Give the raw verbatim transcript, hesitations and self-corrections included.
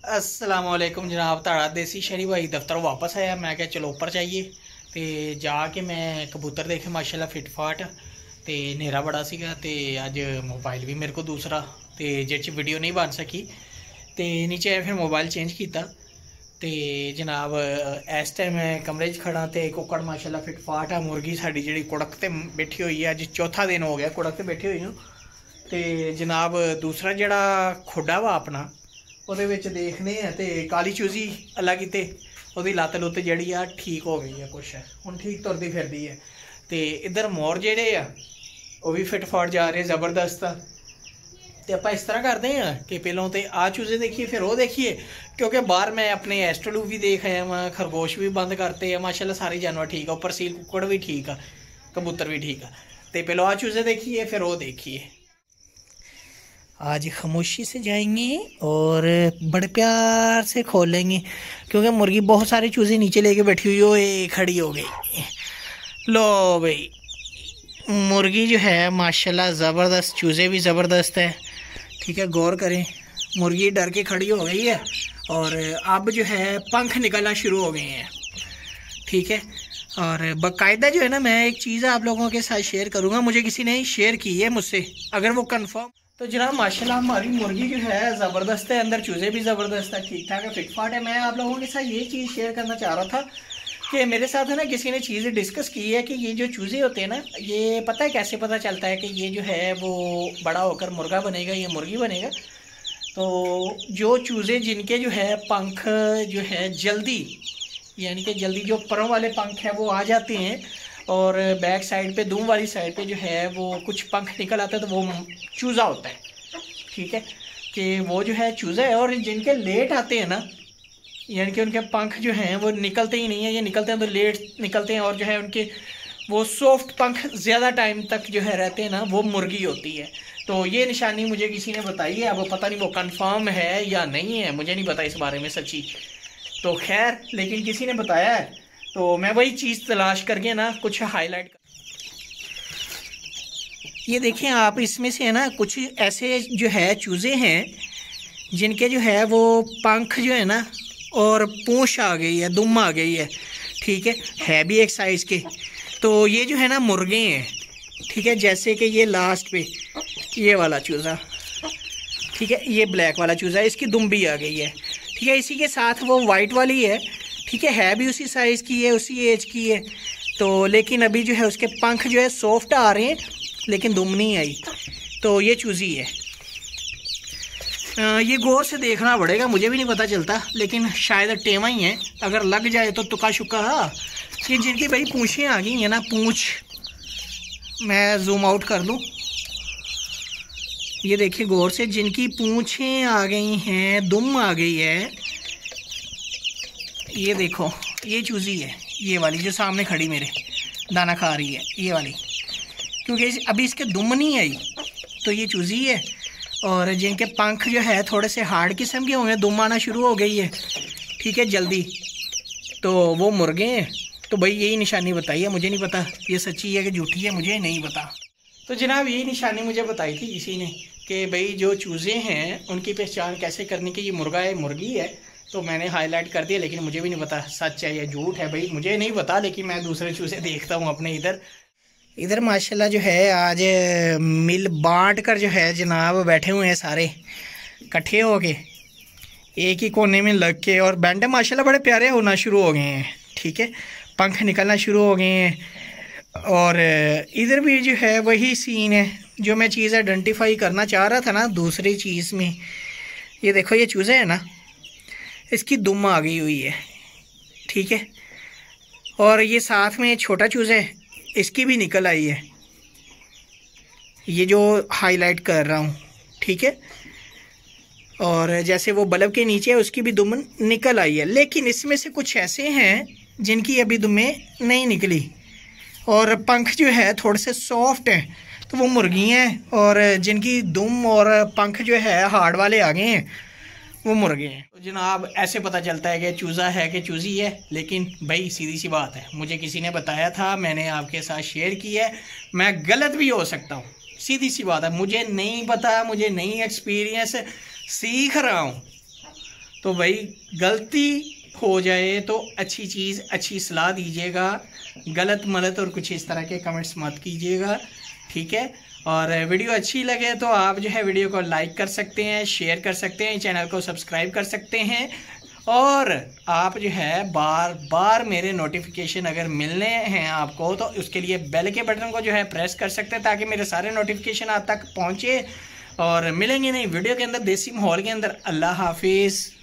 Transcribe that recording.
अस्सलाम वालेकुम जनाब। ताड़ा देसी शहरी भाई दफ्तर वापस आया। मैं क्या चलो उपर जाइए तो जाके मैं कबूतर देखे माशाल्लाह फिट फाट। तो नेरा बड़ा सीगा ते अज मोबाइल भी मेरे को दूसरा तो जिस वीडियो नहीं बन सकी तो नीचे आया, फिर मोबाइल चेंज किया। तो जनाब इस टाइम मैं कमरे खड़ा तो कुकड़ माशाल्लाह फिट फाट आ। मुर्गी साड़ी जी कुड़क ते बैठी हुई है, अज चौथा दिन हो गया कुड़क ते बैठी हुई हूँ। तो जनाब दूसरा जड़ा खुडा वा अपना ਉਹਦੇ ਵਿੱਚ देखने हैं तो काली चूजी अल्लाह किते ਉਹਦੀ ਲੱਤ ਲੁੱਤ ਜਿਹੜੀ ਆ ठीक हो गई है, कुछ ਹੁਣ ठीक तुरदी फिरदी है। तो इधर मोर ਜਿਹੜੇ ਆ ਉਹ भी फिट फाट जा रहे ज़बरदस्त आ। तो आप इस तरह करते हैं कि पहलों तो आ चूजे देखिए फिर वो देखिए, क्योंकि बाहर मैं अपने एस्ट्रोलू भी देख आया वहाँ, खरगोश भी बंद करते हैं माशाल्लाह, सारे जानवर ठीक है, ऊपर सील कुकड़ भी ठीक है, कबूतर भी ठीक है। तो पहलो आ चूजे देखिए फिर वो देखिए। आज खामोशी से जाएंगे और बड़े प्यार से खोलेंगे, क्योंकि मुर्गी बहुत सारी चूज़े नीचे लेके बैठी हुई हो, ये खड़ी हो गई। लो भाई मुर्गी जो है माशाल्लाह ज़बरदस्त, चूज़े भी ज़बरदस्त है। ठीक है, गौर करें, मुर्गी डर के खड़ी हो गई है और अब जो है पंख निकलना शुरू हो गए हैं। ठीक है, और बाकायदा जो है ना, मैं एक चीज़ आप लोगों के साथ शेयर करूँगा, मुझे किसी ने शेयर की है मुझसे, अगर वो कंफर्म तो जनाब माशाल्लाह हमारी मुर्गी जो है ज़बरदस्त है, अंदर चूज़े भी ज़बरदस्त है, ठीक ठाक है, फिट फाट है। मैं आप लोगों के साथ ये चीज़ शेयर करना चाह रहा था कि मेरे साथ है ना किसी ने चीज़ डिस्कस की है कि ये जो चूज़े होते हैं ना, ये पता है कैसे पता चलता है कि ये जो है वो बड़ा होकर मुर्गा बनेगा, ये मुर्गी बनेगा। तो जो चूज़े जिनके जो है पंख जो है जल्दी, यानी कि जल्दी जो परों वाले पंख है वो आ जाते हैं और बैक साइड पे दुम वाली साइड पे जो है वो कुछ पंख निकल आता है, तो वो चूज़ा होता है। ठीक है, कि वो जो है चूज़ा है। और जिनके लेट आते हैं ना, यानी कि उनके पंख जो हैं वो निकलते ही नहीं है, ये निकलते हैं तो लेट निकलते हैं, और जो है उनके वो सॉफ्ट पंख ज़्यादा टाइम तक जो है रहते हैं ना, वो मुर्गी होती है। तो ये निशानी मुझे किसी ने बताई है, अब पता नहीं वो कन्फर्म है या नहीं है, मुझे नहीं पता इस बारे में सच्ची। तो खैर, लेकिन किसी ने बताया है, तो मैं वही चीज़ तलाश करके ना कुछ हाईलाइट कर। ये देखें आप, इसमें से है ना कुछ ऐसे जो है चूज़े हैं जिनके जो है वो पंख जो है ना और पूंछ आ गई है, दुम आ गई है। ठीक है है भी एक साइज़ के। तो ये जो है ना मुर्गे हैं। ठीक है, जैसे कि ये लास्ट पे ये वाला चूज़ा, ठीक है, ये ब्लैक वाला चूज़ा, इसकी दुम भी आ गई है। ठीक है, इसी के साथ वो वाइट वाली है। ठीक है है भी उसी साइज़ की है, उसी एज की है। तो लेकिन अभी जो है उसके पंख जो है सॉफ्ट आ रहे हैं, लेकिन दुम नहीं आई। तो ये चूज़ी है। आ, ये गौर से देखना पड़ेगा, मुझे भी नहीं पता चलता, लेकिन शायद टेमा ही है। अगर लग जाए तो तुका शुक्का। कि जिनकी भाई पूँछें आ गई हैं ना, पूँछ मैं जूम आउट कर दूँ, ये देखिए गौर से, जिनकी पूँछें आ गई हैं, दुम आ गई है, ये देखो ये चूज़ी है, ये वाली जो सामने खड़ी मेरे दाना खा रही है, ये वाली, क्योंकि अभी इसके दुम नहीं आई, तो ये चूज़ी है। और जिनके पंख जो है थोड़े से हार्ड किस्म के होंगे, दुम आना शुरू हो गई है, ठीक है, जल्दी, तो वो मुर्गे हैं। तो भाई यही निशानी बताई है, मुझे नहीं पता ये सच्ची है कि झूठी है, मुझे नहीं पता। तो जनाब यही निशानी मुझे बताई थी किसी ने कि भाई जो चूज़े हैं उनकी पहचान कैसे करनी कि ये मुर्गा है मुर्गी है। तो मैंने हाईलाइट कर दिया, लेकिन मुझे भी नहीं पता सच है या झूठ है, भाई मुझे नहीं पता। लेकिन मैं दूसरे चूज़े देखता हूँ अपने इधर इधर माशाल्लाह जो है आज मिल बांट कर जो है जनाब बैठे हुए हैं सारे इकट्ठे हो के, एक ही कोने में लग के, और बैंडे माशाल्लाह बड़े प्यारे होना शुरू हो गए हैं। ठीक है, पंख निकलना शुरू हो गए हैं। और इधर भी जो है वही सीन है जो मैं चीज़ आइडेंटिफाई करना चाह रहा था ना दूसरी चीज़ में। ये देखो ये चूज़े है ना, इसकी दुम आ गई हुई है। ठीक है, और ये साथ में छोटा चूज़ा है, इसकी भी निकल आई है, ये जो हाईलाइट कर रहा हूँ। ठीक है, और जैसे वो बल्ब के नीचे है उसकी भी दुम निकल आई है। लेकिन इसमें से कुछ ऐसे हैं जिनकी अभी दुमें नहीं निकली और पंख जो है थोड़े से सॉफ्ट हैं, तो वो मुर्गी हैं। और जिनकी दुम और पंख जो है हार्ड वाले आ गए हैं, वो मुर्गे हैं। तो जनाब ऐसे पता चलता है कि चूज़ा है कि चूज़ी है। लेकिन भाई सीधी सी बात है, मुझे किसी ने बताया था, मैंने आपके साथ शेयर किया है, मैं गलत भी हो सकता हूँ, सीधी सी बात है, मुझे नहीं पता, मुझे नहीं एक्सपीरियंस, सीख रहा हूँ। तो भाई गलती हो जाए तो अच्छी चीज़ अच्छी सलाह दीजिएगा, गलत मलत और कुछ इस तरह के कमेंट्स मत कीजिएगा, ठीक है। और वीडियो अच्छी लगे तो आप जो है वीडियो को लाइक कर सकते हैं, शेयर कर सकते हैं, चैनल को सब्सक्राइब कर सकते हैं, और आप जो है बार बार मेरे नोटिफिकेशन अगर मिलने हैं आपको तो उसके लिए बेल के बटन को जो है प्रेस कर सकते हैं ताकि मेरे सारे नोटिफिकेशन आप तक पहुँचे। और मिलेंगे नहीं वीडियो के अंदर देसी माहौल के अंदर। अल्लाह हाफिज़।